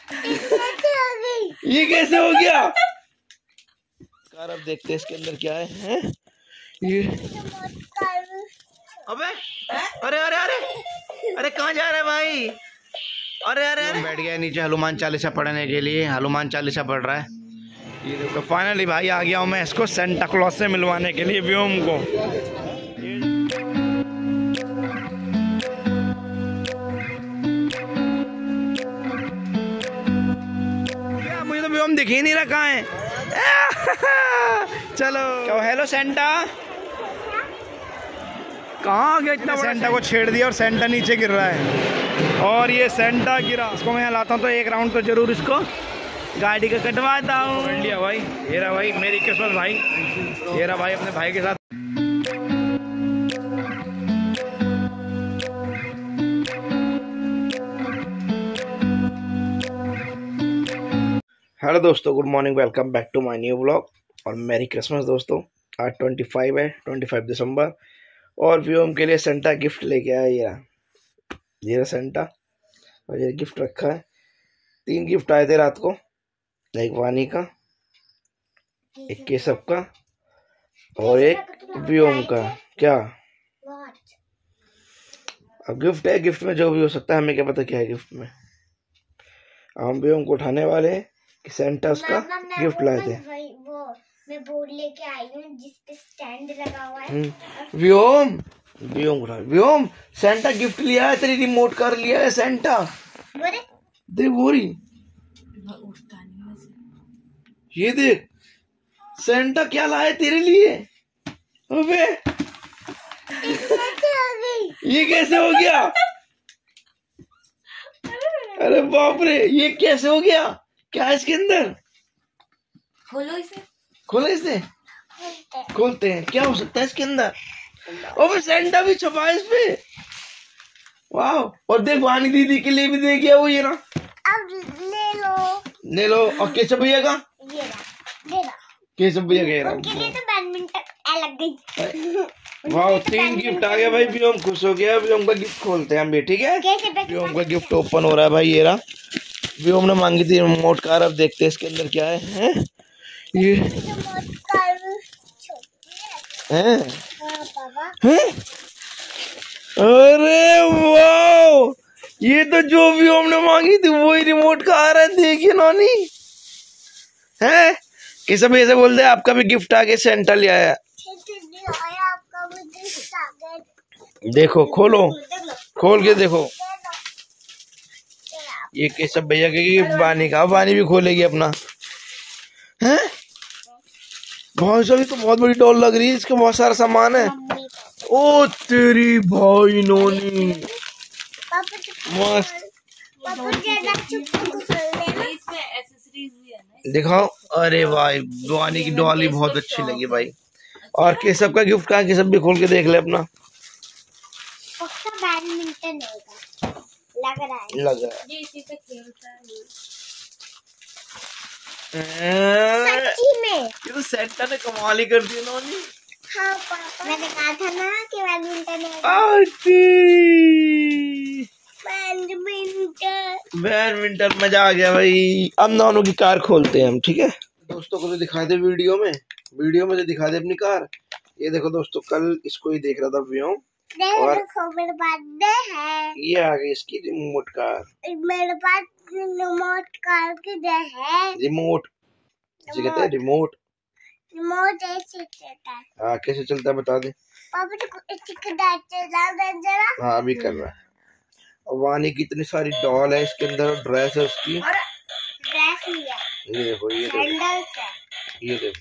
ये कैसे हो गया कार? अब देखते हैं इसके अंदर क्या है? ये अबे अरे अरे अरे अरे कहाँ जा रहे भाई? अरे अरे अरे बैठ गया नीचे हनुमान चालीसा पढ़ने के लिए। हनुमान चालीसा पढ़ रहा है। ये देखो फाइनली भाई आ गया हूँ मैं इसको सेंटा क्लॉज से मिलवाने के लिए व्योम को। क्या मुझे तो व्योम दिख ही नहीं रहा कहाँ है। चलो क्या हेलो सेंटा कहाँ गया? इतना सेंटा को छेड़ दिया और सेंटा नीचे गिर रहा है और ये सेंटा गिरा। इसको मैं लाता हूँ तो एक राउंड तो जरूर इसको गाड़ी का कटवाता हूँ। लिया भाई, ये रहा भाई मेरी किस्मत भाई। ये रहा भाई अपने भाई के साथ। हेलो दोस्तों, good morning, welcome back to my new blog और मैरी क्रिसमस दोस्तों। आज 25 है, 25 दिसंबर और व्योम के लिए सेंटा गिफ्ट लेके आया। ये रहा सेंटा और ये गिफ्ट रखा है। 3 गिफ्ट आए थे रात को, एक वानी का, एक केशव का और एक व्योम का। क्या अब गिफ्ट है, गिफ्ट में जो भी हो सकता है, हमें क्या पता क्या है गिफ्ट में। हम व्योम को उठाने वाले हैं कि सेंटा उसका गिफ्ट लाए थे। मैं बोर्ड लेके आई हूँ जिस पे स्टैंड लगा हुआ है। व्योम व्योम सेंटा गिफ्ट लिया है, तेरी रिमोट कार लिया है सेंटा। देख बोरी, ये देख सेंटा क्या लाया तेरे लिए। अबे ये कैसे हो गया? अरे बाप रे, ये कैसे हो गया? क्या है इसके अंदर? खोलो इसे, खोलो इसे, खोलते हैं। क्या हो सकता है इसके अंदर? अबे सेंटा भी छपा है इस पे। वाह, और देख वानी दीदी के लिए भी दे गया वो। ये ना अब ले लो। और केशव भैया का, ये रहा। केशव भैया का उनके लिए तो बैडमिंटन अलग गई। वाह, 3 गिफ्ट आ गया भाई। व्योम खुश हो गया। व्योम का गिफ्ट खोलते हैं हम भी, ठीक है? व्योम का गिफ्ट ओपन हो रहा है भाई। ये रहा, व्योम ने मांगी थी रिमोट कार। अब देखते हैं इसके अंदर क्या है? ये हैं? अरे वाह, ये तो जो भी हमने मांगी थी वही रिमोट कार है। देखिए नॉनी है, किसी भी ऐसे बोल दे आपका भी गिफ्ट आ गया, सेंटा ले आया। देखो खोलो, खोल के देखो। ये केशव भैया के गिफ्ट, बानी का। बानी भी खोलेगी अपना। है भाई साहब, ये तो बहुत बड़ी डॉल लग रही है, इसके बहुत सारा सामान है। ओ तेरी भाई नोनी, मस्त। दिखाओ। अरे भाई वानी की डॉल ही बहुत अच्छी लगी भाई। और केशव का गिफ्ट कहाँ? केशव भी खोल के देख ले अपना। बैडमिंटन लग रहा है ये इसी से खेलता है। सच्ची में ये तो सेंटा ने कमाल ही कर दी नोनी। हाँ पापा, मैंने कहा था ना कि बैडमिंटन मजा आ गया भाई। अब दोनों की कार खोलते हैं हम, ठीक है? दोस्तों को तो दिखा दे वीडियो में तो दिखा दे अपनी कार। ये देखो दोस्तों, कल इसको ही देख रहा था व्योम। और मेरे बर्थडे है। ये आ गई इसकी रिमोट कार। मेरे पास रिमोट कार की है। रिमोट कहते हैं, रिमोट ऐसे चलता है। हाँ, कैसे चलता है बता दे पापा। जरा हाँ, अभी कर रहा है। और वानी की इतनी सारी डॉल है इसके अंदर, ड्रेस है उसकी। ड्रेस ही है। ये देखो, ये देखो, ये देखो।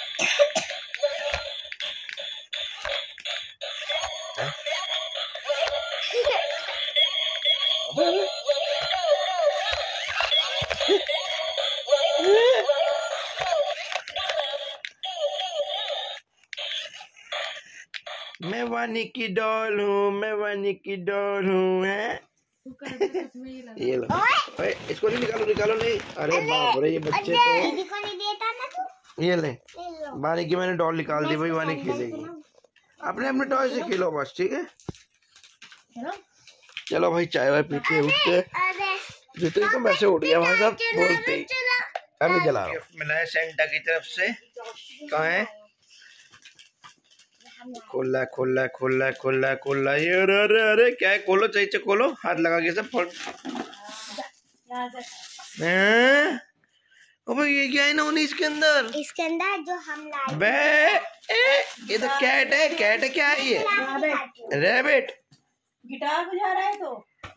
मैं वानी की डॉल हूँ, मैं वानी की डॉल हूँ। है ये लो। ओए, इसको नहीं निकालो नहीं। अरे बाप रे, ये बच्चे तो दीदी को नहीं देता ना तू। ये ले, वानी की मैंने डॉल निकाल दी भाई। वानी खेलेगी, अपने टॉय से खेलो बस, ठीक है? चलो भाई, चाय वाय पीते उठते जितने तो वैसे उठ गया भाई साहब बोलते ही। अभी जला रहा हूँ। मिला है सेंटा की तरफ से। कहाँ है? खोल है खोल है खोल है खोल है खोल है। ये अरे अरे अरे क्या है? खोलो चाहिए खोलो, हाथ लगा के सब फोड़। अबे ये क्या है ना इसके अंदर? इसके अंदर जो हम लाए बे ये तो कैट है। कैट है क्या है ये? रैबिट। गिटार बजा रहा है तो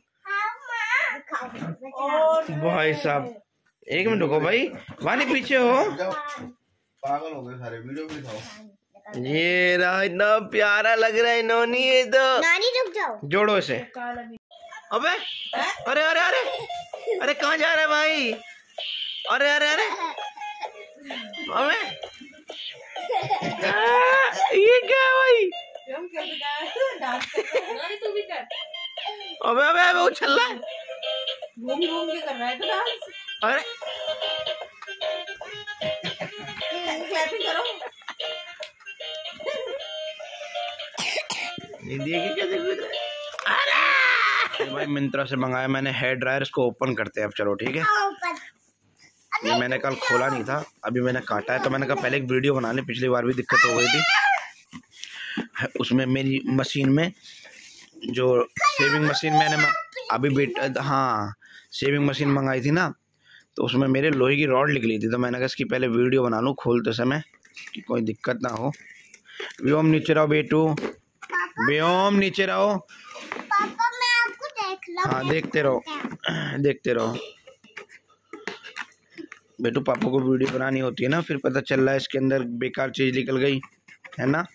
भाई साहब एक मिनट रुको भाई, वानी पीछे हो। पागल हो गए सारे, वीडियो भी दिखाओ। ये रहा, इतना प्यारा लग रहा है नोनी। ये तो नानी रुक जाओ, जोड़ो से। अबे अरे अरे अरे अरे कहाँ जा रहा है भाई? अरे अरे अरे अबे ये क्या है भाई? अबे अबे अबे उछल रहा है। घूम के कर रहा है तो डांस। अरे क्लैपिंग करो। अरे भाई मिंत्रा से मंगाया मैंने हेयर ड्रायर, इसको ओपन करते हैं अब। चलो ठीक है। ये मैंने कल खोला नहीं था, अभी मैंने काटा है तो मैंने कहा पहले एक वीडियो बना लें। पिछली बार भी दिक्कत हो गई थी उसमें, मेरी मशीन में जो शेविंग मशीन मैंने अभी हाँ शेविंग मशीन मंगाई थी ना, तो उसमें मेरे लोहे की रॉड निकली थी। तो मैंने कहा इसकी पहले वीडियो बना लूँ खोलते समय कि कोई दिक्कत ना हो। व्योम नीचे रहो बेटू, व्योम नीचे रहो। पापा मैं आपको देख रहा हूं। हाँ देखते रहो देखते रहो बेटू। पापा को वीडियो बनानी होती है ना, फिर पता चल रहा है इसके अंदर बेकार चीज निकल गई है ना।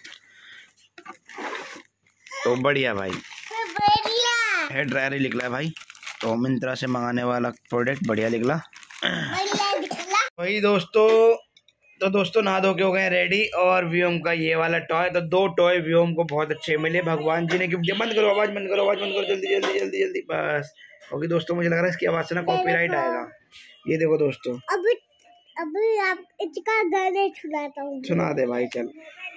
तो बढ़िया भाई, हेयर ड्रायर ही निकला है भाई। तो मिंत्रा से मंगाने वाला प्रोडक्ट बढ़िया निकला वही दोस्तों। तो दोस्तों नहा धो के हो गए रेडी, और व्योम का ये वाला टॉय, तो 2 टॉय व्योम को बहुत अच्छे मिले, भगवान जी ने गिफ्ट दिया। बंद करो आवाज, बंद करो आवाज, बंद करो जल्दी जल्दी जल्दी जल्दी बस। क्योंकि दोस्तों मुझे लग रहा है इसकी आवाज से ना कॉपीराइट आएगा। ये देखो दोस्तों, अभी आप इसका गाना सुनाता हूँ। सुना दे भाई चल।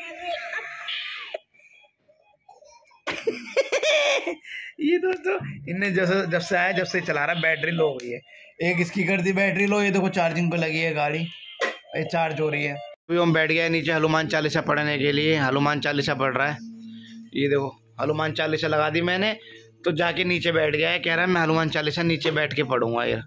ये दोस्तों इनने जब से आया, जब से चला रहा, बैटरी लो हो गई है। एक इसकी कर दी बैटरी लो, ये देखो चार्जिंग पे लगी है गाड़ी, ये चार्ज हो रही है। अभी हम बैठ गए नीचे हनुमान चालीसा पढ़ने के लिए। हनुमान चालीसा पढ़ रहा है, ये देखो हनुमान चालीसा लगा दी मैंने, तो जाके नीचे बैठ गया है। कह रहा है मैं हनुमान चालीसा नीचे बैठ के पढ़ूंगा यार।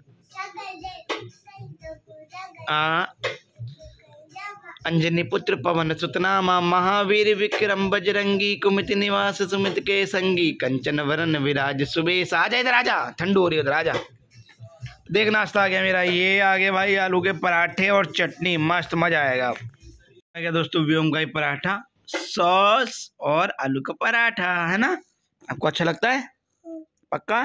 अंजनी पुत्र पवन सुतनामा, महावीर विक्रम बजरंगी, कुमित निवास सुमित के संगी, कंचन वरन विराज सुबेश। आ जा इधर, आजा, ठंडू हो रही है उधर, आजा। देख नाश्ता आ गया मेरा, ये आगे भाई आलू के पराठे और चटनी, मस्त मजा आएगा। आ गया दोस्तों व्योम का ही पराठा, सॉस और आलू का पराठा, है ना। आपको अच्छा लगता है पक्का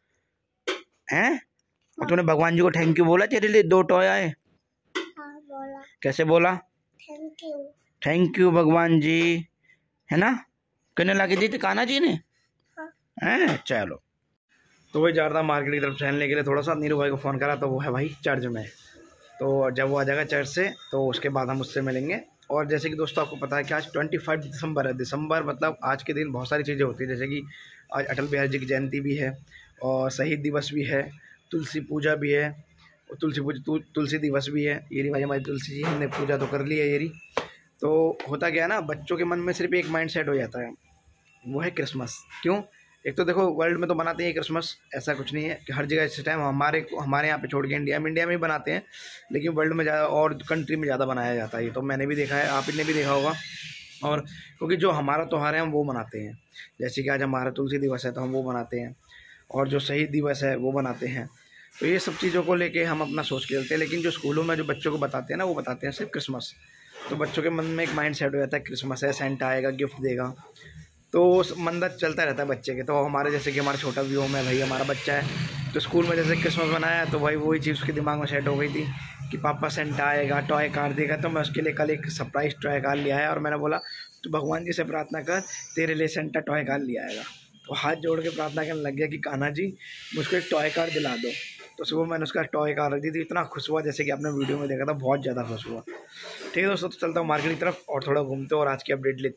हैं? और तूने भगवान जी को थैंक यू बोला तेरे लिए 2 टॉय आए? हाँ, बोला। कैसे बोला? Thank you. थैंक यू भगवान जी, है ना। कहने लाके दी थी कान्हा जी ने। हाँ। हैं चलो। तो वही जा रहा था मार्केट की तरफ टहलने के लिए थोड़ा सा। नीरू भाई को फ़ोन करा तो वो है भाई चर्च में, तो जब वो आ जाएगा चर्च से तो उसके बाद हम उससे मिलेंगे। और जैसे कि दोस्तों आपको पता है कि आज 25 दिसंबर है। दिसंबर मतलब आज के दिन बहुत सारी चीज़ें होती है, जैसे कि आज अटल बिहारी जी की जयंती भी है, और शहीद दिवस भी है, तुलसी पूजा भी है, और तुलसी दिवस भी है। ये भाई हमारी तुलसी जी, हमने पूजा तो कर ली है ये। तो होता क्या है ना, बच्चों के मन में सिर्फ एक माइंड सेट हो जाता है, वो है क्रिसमस। क्यों? एक तो देखो वर्ल्ड में तो बनाते हैं क्रिसमस, ऐसा कुछ नहीं है कि हर जगह इस टाइम हमारे यहाँ पे छोड़ के इंडिया में भी बनाते हैं, लेकिन वर्ल्ड में ज़्यादा और कंट्री में ज़्यादा बनाया जाता है। ये तो मैंने भी देखा है, आप ने भी देखा होगा। और क्योंकि जो हमारा त्यौहार है हम वो मनाते हैं, जैसे कि आज हमारा तुलसी दिवस है तो हम वो मनाते हैं, और जो शहीद दिवस है वो मनाते हैं। तो ये सब चीज़ों को लेके हम अपना सोच के चलते हैं। लेकिन जो स्कूलों में जो बच्चों को बताते हैं ना, वो बताते हैं सिर्फ क्रिसमस। तो बच्चों के मन में एक माइंड सेट हो जाता है क्रिसमस है, सेंटा आएगा गिफ्ट देगा, तो मन चलता रहता है बच्चे के। तो हमारे जैसे कि हमारा छोटा व्योम है भाई, हमारा बच्चा है, तो स्कूल में जैसे क्रिसमस मनाया तो भाई वही चीज़ उसके दिमाग में सेट हो गई थी कि पापा सेंटा आएगा, टॉय कार देगा। तो मैं उसके लिए कल एक सरप्राइज़ टॉय कार ले आया, और मैंने बोला तो भगवान जी से प्रार्थना कर, तेरे लिए सेंटा टॉय कार ले आएगा। तो हाथ जोड़ के प्रार्थना करने लग गया कि कान्हा जी मुझको एक टॉय कार दिला दो। तो सुबह मैंने उसका टॉय कार रख दी थी, इतना खुश हुआ जैसे कि आपने वीडियो में देखा था, बहुत ज़्यादा खुश हुआ। ठीक है दोस्तों, तो चलता हूँ मार्केट की तरफ और थोड़ा घूमते और आज की अपडेट लेते हैं।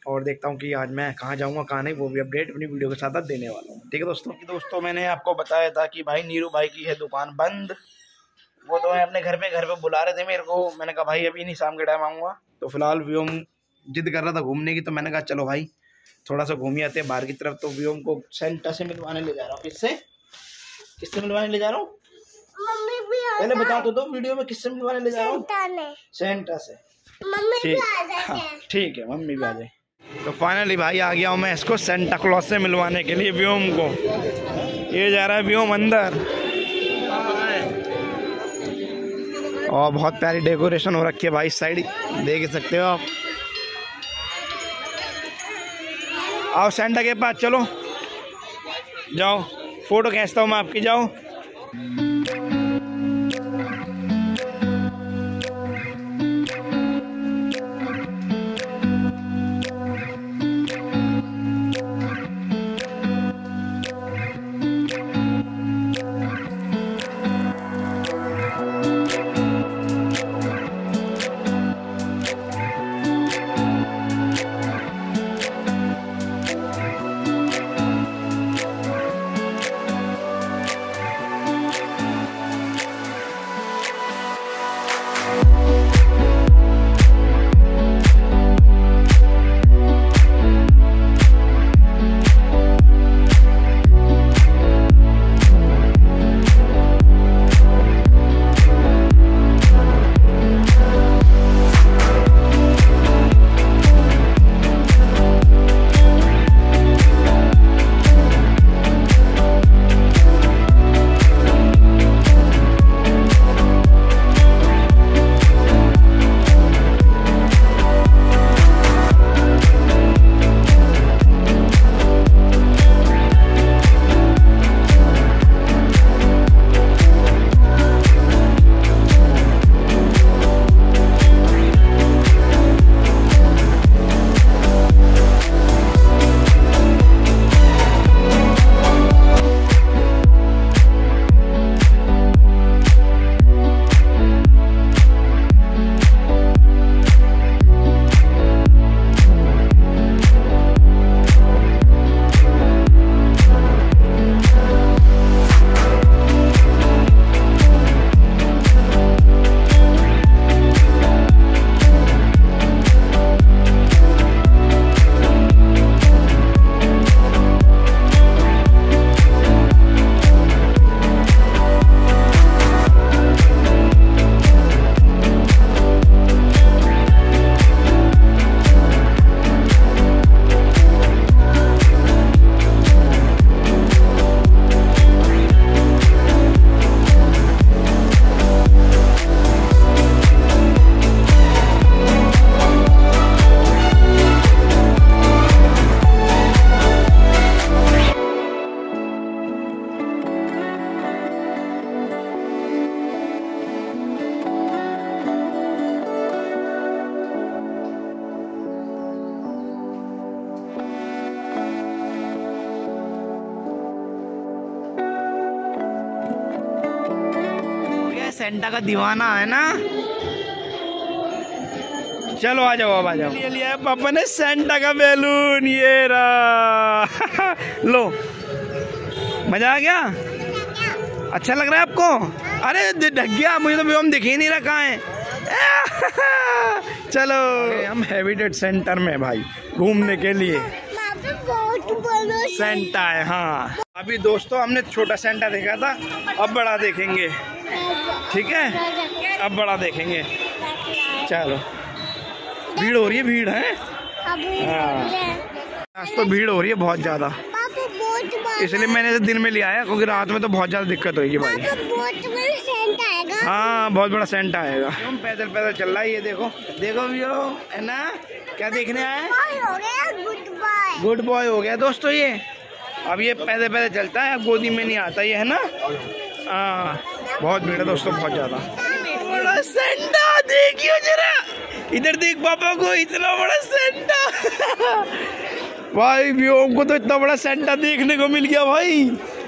और देखता हूँ कि आज मैं कहाँ जाऊँगा कहाँ नहीं, वो भी अपडेट अपनी वीडियो के साथ देने वाला हूँ। ठीक है दोस्तों मैंने आपको बताया था कि भाई नीरू भाई की है दुकान बंद। वो तो है अपने घर पे बुला रहे थे मेरे को। मैंने कहा भाई अभी नहीं, शाम के टाइम आऊँगा। तो फिलहाल व्योम जिद कर रहा था घूमने की, तो मैंने कहा चलो भाई थोड़ा सा घूम आते हैं बाहर की तरफ। तो व्योम को सेंटा से मिलवाने ले जा रहा हूँ। किससे मिलवाने ले जा रहा हूँ? पहले बता तो दो वीडियो में किससे मिलवाने ले जा रहा हूँ? सेंटा से। ठीक है, मम्मी भी आ जाए। तो फाइनली भाई आ गया हूँ मैं इसको सेंटा क्लॉज से मिलवाने के लिए व्योम को। ये जा रहा है व्योम अंदर, और बहुत प्यारी डेकोरेशन हो रखी है भाई, इस साइड देख सकते हो आप। आओ सेंटा के पास, चलो जाओ, फोटो खींचता हूँ मैं आपकी, जाओ। सेंटा का दीवाना है ना। चलो आ जाओ, अब आ जाओ। लिया पापा ने सेंटा का बैलून, ये रहा। लो, मजा आ गया? अच्छा लग रहा है आपको? अरे ढक गया, मुझे तो व्योम दिख ही नहीं रहा कहाँ है। चलो हम हैबिटेट सेंटर में भाई घूमने के लिए। सेंटा है, हाँ। अभी दोस्तों हमने छोटा सेंटा देखा था, अब बड़ा देखेंगे। ठीक है, अब बड़ा देखेंगे। चलो, भीड़ हो रही है, भीड़ है। हाँ, आज तो भीड़ हो रही है बहुत ज्यादा, इसलिए मैंने दिन में लिया है, क्योंकि रात में तो बहुत ज्यादा दिक्कत होगी भाई। हाँ, बहुत बड़ा सेंटा आएगा। हम पैदल पैदल चल रहा है, ये देखो देखो भैया, है ना। क्या देखने आए? गुड बॉय हो गया दोस्तों ये। अब ये पैदल पैदल चलता है, अब गोदी में नहीं आता ये, है ना। बहुत भीड़ है दोस्तों, बहुत ज्यादा। बड़ा सेंटा देखियो जरा, इधर देख पापा को, इतना बड़ा सेंटा। भाई व्योम को तो इतना बड़ा सेंटा देखने को मिल गया भाई।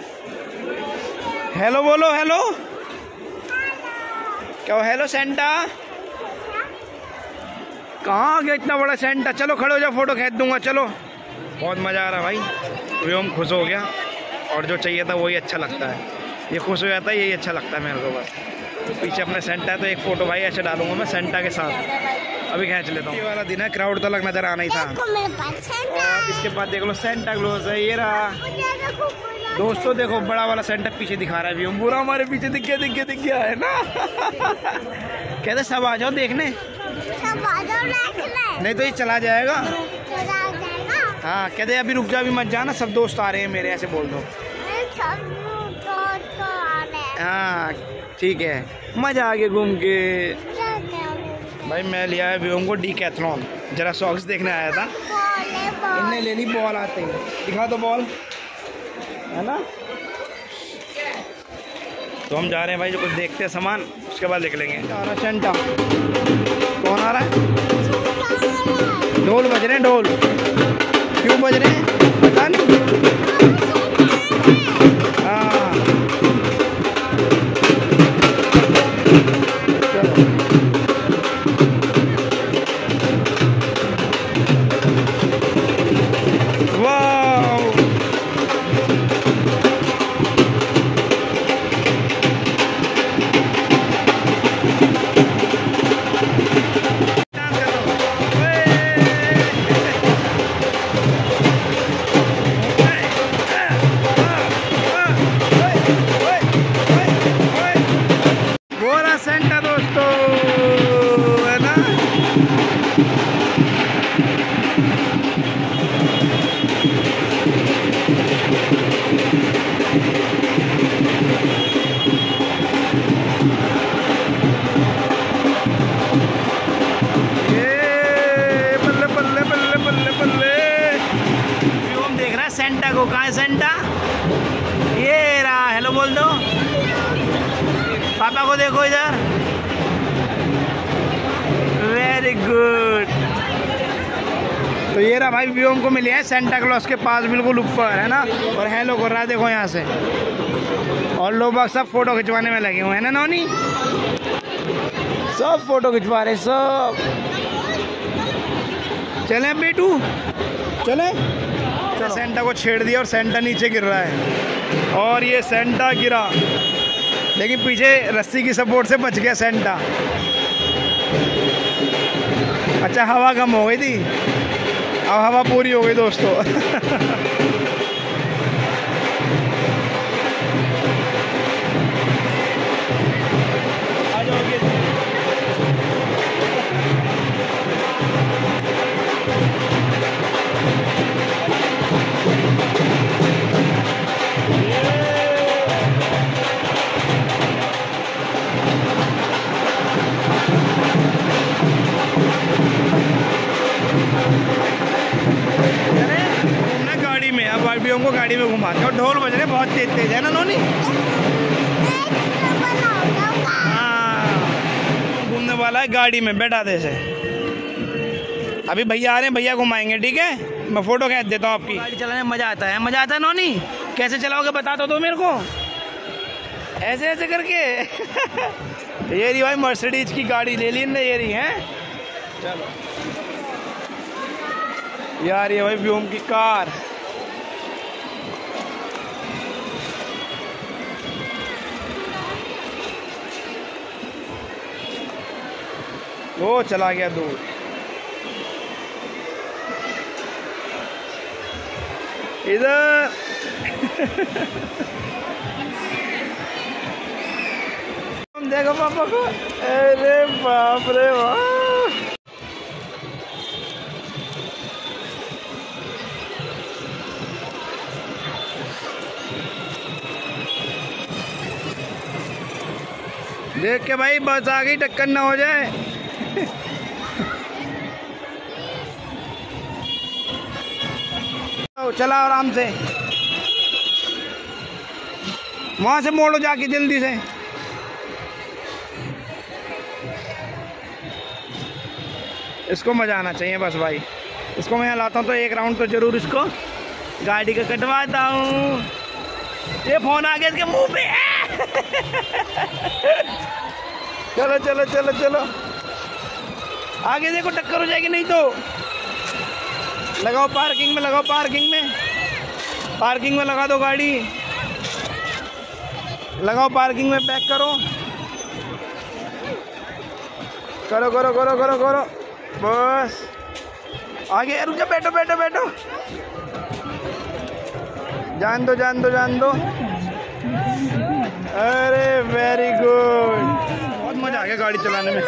हेलो बोलो, हेलो क्या? हेलो सेंटा, कहाँ गया इतना बड़ा सेंटा? चलो खड़े हो जाओ, फोटो खींच दूंगा। चलो, बहुत मज़ा आ रहा है भाई। व्योम खुश हो गया और जो चाहिए था वही अच्छा लगता है। ये खुश हो जाता है, यही अच्छा लगता है मेरे को। बस पीछे अपना सेंटा है तो एक फ़ोटो भाई ऐसे डालूंगा मैं सेंटा के साथ। अभी खींच लेता हूँ। ये वाला दिन है, क्राउड तो लग नज़र आना ही था। और इसके बाद देख लो सेंटा क्लॉज है, ये रहा दोस्तों। देखो बड़ा वाला सेंटा पीछे दिखा रहा है व्योम। पूरा हमारे पीछे दिख गया है ना। कहते सब आ जाओ देखने। नहीं तो ये चला जाएगा। हाँ कहते अभी रुक जा, अभी मत जाना, सब दोस्त आ रहे हैं मेरे, ऐसे बोल दो। हाँ ठीक है, मजा आ गया घूम के। भाई मैं लिया है व्योम को डीकैथलॉन, जरा सॉक्स देखने आया था। इनने ले ली बॉल। आते ही दिखा दो बॉल, है ना। तो हम जा रहे हैं भाई, जो कुछ देखते हैं सामान, उसके बाद देख लेंगे। आ रहा सेंटा, कौन आ रहा है? ढोल बज रहे हैं, ढोल क्यों बज रहे हैं पता नहीं। हाँ सेंटा दोस्तों, है ना। ये बल्ले बल्ले बल्ले बल्ले बल्ले। व्योम देख रहा है सेंटा को। कहाँ है सेंटा? ये रहा। हेलो बोल दो पापा को, देखो इधर। Very good. तो ये रहा भाई, व्योम को मिले हैं सेंटा क्लॉज के पास बिल्कुल ऊपर, है ना। और हेलो कर रहा है, देखो यहाँ से। और लोग बाग सब फोटो खिंचवाने में लगे हुए हैं ना नौनी, सब फोटो खिंचवा रहे सब। चले बेटू चले। सेंटा को छेड़ दिया और सेंटा नीचे गिर रहा है। और ये सेंटा गिरा, लेकिन पीछे रस्सी की सपोर्ट से बच गया सेंटा। अच्छा हवा कम हो गई थी, अब हवा पूरी हो गई दोस्तों। आ जाओगे। गाड़ी में, अब व्योम को गाड़ी में घुमाते हैं। और ढोल बज रहे बहुत तेज तेज, है ना नोनी। हाँ घूमने वाला है गाड़ी में, बैठा दे से। अभी भैया आ रहे हैं, भैया घुमाएंगे, ठीक है। मैं फोटो खींच देता हूँ आपकी। गाड़ी चलाने में मजा आता है, मजा आता है नोनी। कैसे चलाओगे बता दो मेरे को, ऐसे ऐसे करके। ये रही भाई मर्सिडीज की गाड़ी ले ली ने, ये रही है। चलो यार, ये भाई व्योम की कार। वो चला गया दूर। इधर देखो पापा को। अरे बाप रे बाप। देख के भाई बस आ गई, टक्कर ना हो जाए। चला आराम से, वहां से मोड़ो जाके जल्दी से। इसको मजा आना चाहिए बस भाई। इसको मैं लाता हूँ तो एक राउंड तो जरूर इसको गाड़ी का कटवाता हूँ। ये फोन आ गया इसके मुंह पे। चलो चलो चलो चलो। आगे देखो टक्कर हो जाएगी नहीं तो। लगाओ पार्किंग में, लगाओ पार्किंग में, पार्किंग में लगा दो गाड़ी, लगाओ पार्किंग में, पैक करो करो करो करो करो करो बस। आगे रुक जा, बैठो बैठो बैठो, जान दो जान दो जान दो। अरे वेरी गुड, बहुत मजा आ गया गाड़ी चलाने में।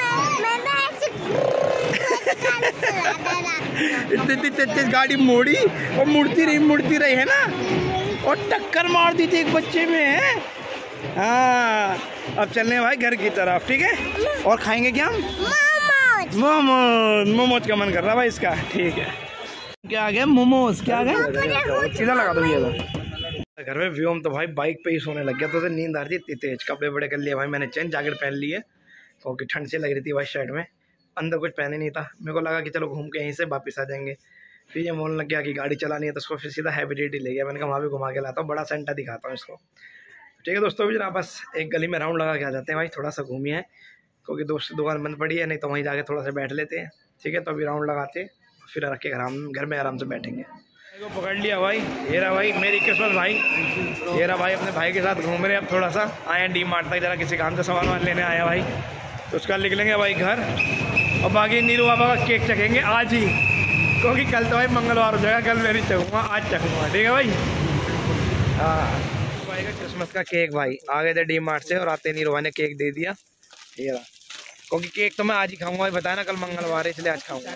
इतनी तेज गाड़ी मोड़ी और मुड़ती रही है ना, और टक्कर मार दी थी एक बच्चे में है। हाँ अब चलने भाई घर की तरफ, ठीक है। और खाएंगे क्या हम? मोमोज। मोमोज का मन कर रहा भाई इसका, ठीक है। क्या आ गया? मोमोज। क्या आ गया? सीधा लगा दो ये घर में। व्योम तो भाई बाइक पे ही सोने लग गया, तो उसे नींद आ रही थी इतनी तेज। कपड़े बड़े कर लिए भाई मैंने, चेंज जैकेट पहन ली है क्योंकि ठंड से लग रही थी भाई शर्ट में, अंदर कुछ पहने नहीं था। मेरे को लगा कि चलो घूम के यहीं से वापस आ जाएंगे, फिर ये बोलने लग गया कि गाड़ी चलानी है, तो उसको फिर सीधा हैवी डिटी ले गया। मैंने कहा वहाँ भी घुमा के लाता हूँ, बड़ा सेंटा दिखाता हूँ इसको। ठीक है दोस्तों, भी जरा बस एक गली में राउंड लगा के आ जाते हैं भाई, थोड़ा सा घूमिए है क्योंकि दोस्त की दुकान बंद पड़ी है, नहीं तो वहीं जाके थोड़ा सा बैठ लेते हैं। ठीक है, तो अभी राउंड लगाते हैं, फिर रख के घर में आराम से बैठेंगे। को पकड़ लिया भाई, ये रहा भाई मेरी किस्मत भाई, ये रहा भाई अपने भाई के साथ घूम रहे। अब थोड़ा सा आए डी मार्ट तक, जरा किसी काम से सामान लेने आया भाई, तो उसका निकलेंगे भाई घर। और बाकी नीरू बाबा का केक चखेंगे आज ही, क्योंकि कल तो भाई मंगलवार हो जाएगा, कल मैं नहीं चखूँगा, आज चखूँगा। ठीक है भाई। हाँ भाई का क्रिसमस का केक भाई आ गए थे डी मार्ट से, और आते नीरू भाई ने केक दे दिया। ये रहा, क्योंकि केक तो मैं आज ही खाऊंगा, बताया ना कल मंगलवार है इसलिए आज खाऊंगा।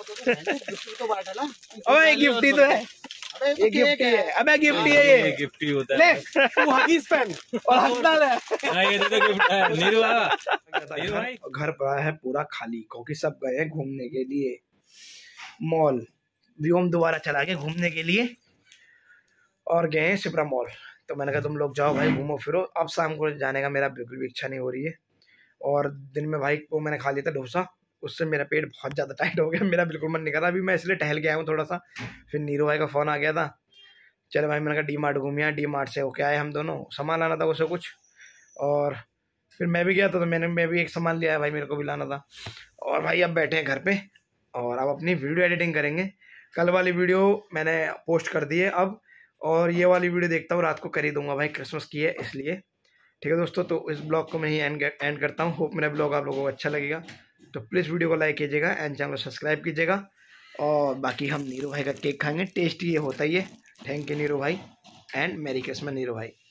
अबे गिफ्ट ही तो है, ये गिफ्ट ही है। अबे गिफ्ट ही है, ये गिफ्ट ही होता ले तू हगीज पहन और हंसता रहे। ये तो गिफ्ट है नीरू भाई। घर पर है पूरा खाली, क्योंकि सब गए हैं घूमने के लिए मॉल। व्योम दोबारा चला गया घूमने के लिए और गए हैं सिप्रा मॉल। तो मैंने कहा तुम लोग जाओ भाई घूमो फिरो, अब शाम को जाने का मेरा बिल्कुल भी इच्छा नहीं हो रही है। और दिन में भाई वो मैंने खा लिया था डोसा, उससे मेरा पेट बहुत ज़्यादा टाइट हो गया, मेरा बिल्कुल मन नहीं कर रहा। अभी मैं इसलिए टहल के आया हूँ थोड़ा सा। फिर नीरू भाई का फ़ोन आ गया था, चलो भाई मैंने कहा डी मार्ट घूमिया। डी मार्ट से होके आए हम दोनों, सामान लाना था उसे कुछ, और फिर मैं भी गया था, तो मैं भी एक सामान लिया है भाई, मेरे को भी लाना था। और भाई अब बैठे हैं घर पे और अब अपनी वीडियो एडिटिंग करेंगे। कल वाली वीडियो मैंने पोस्ट कर दी है अब, और ये वाली वीडियो देखता हूँ रात को कर ही दूंगा भाई, क्रिसमस की है इसलिए। ठीक है दोस्तों, तो इस ब्लॉग को मैं ही एंड करता हूँ। होप मेरा ब्लॉग आप लोगों को अच्छा लगेगा, तो प्लीज़ वीडियो को लाइक कीजिएगा एंड चैनल को सब्सक्राइब कीजिएगा। और बाकी हम नीरू भाई का केक खाएंगे, टेस्टी ये होता ही है। थैंक यू नीरू भाई एंड मैरी क्रिसमस नीरू भाई।